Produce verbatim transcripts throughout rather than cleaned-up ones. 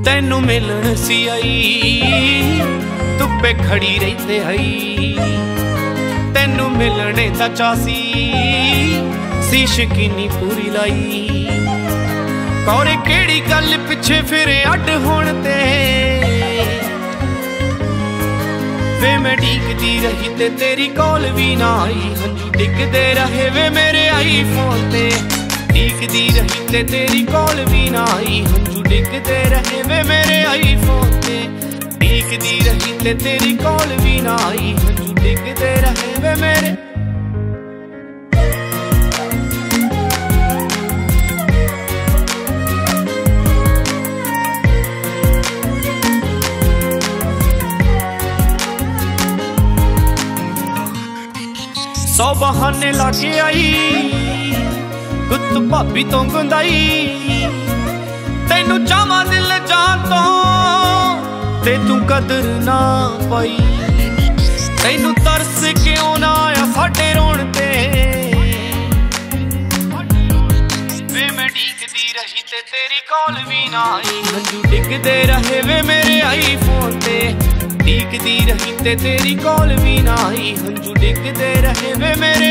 तेनू मिलन सी आई धुप्पे खड़ी रहते आई। तेनू मिलने दा चासी शीश किनी पूरी लाई। कौरे केड़ी गल पिछे फिरे अड होण ते वे मैं डीकदी रही ते तेरी कॉल भी ना आई। हंजू डिगदे रहे वे मेरे आई फोन ते डीकदी रही ते तेरी कॉल भी ना आई। हंजू डिगदे रहे वे मेरे आई फोन ते डीकदी रही ते तेरी कॉल भी ना आई। हंजू डिगदे रहे वे मेरे सौ बहाने लाके आई गुत्त भाभी तो गुंदाई। तेनू चाहवां दिल जान तो ते तू कदर ना पाई। तेनू तरस क्यों ना आया साडे रोण ते वे मैं डीकदी रही ते तेरी कॉल भी ना आई। हंजू डिगदे रहे वे मेरे आई फोन ते डीकदी रही ते तेरी कॉल भी ना आई। हंजू डिगदे रहे वे मेरे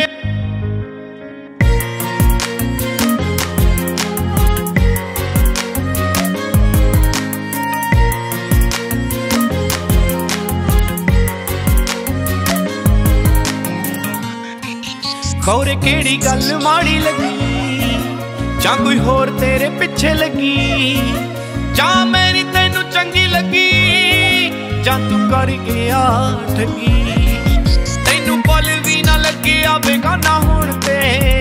खौरे केड़ी गल माड़ी लगी जा कोई होर तेरे पिछे लगी। जा मेरी तेनू चंगी लगी जा तू कर गया ठगी। तेनू पल भी ना लगे आ बेगाना होण ते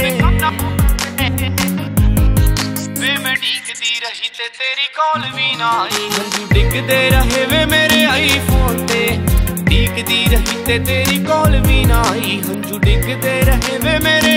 वे मैं डीकदी रही ते तेरी कॉल भी ना आई। हंजू डिगदे रहे वे मेरे आई फोन ते डीकदी रही ते तेरी कॉल भी ना आई। हंजू डिगदे रहे वे मेरे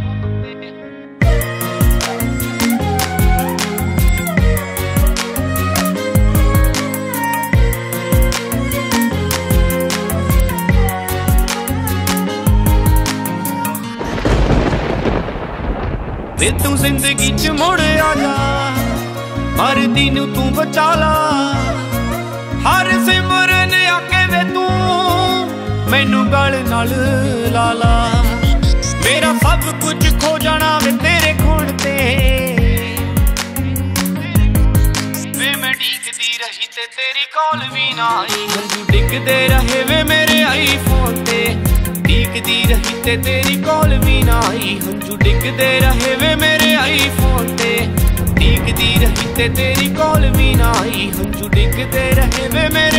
वे तू जिंदगी च मुड़ आ जा मरदी नू तू बचा ला। हर सिमरन आके वे तू मैनू गल नाल ला ला। मेरा सब कुछ खो जाना वे तेरे खून ते वे मैं डीकदी रही ते तेरी कॉल भी ना आई। हंजू डिगदे रहे वे मेरे आई फोन ते डीकदी रही ते तेरी कॉल भी ना आई। हंजू डिगदे रहे वे मेरे आई फोन ते डीकदी रही ते तेरी कॉल भी ना आई। हंजू डिगदे रहे वे मेरे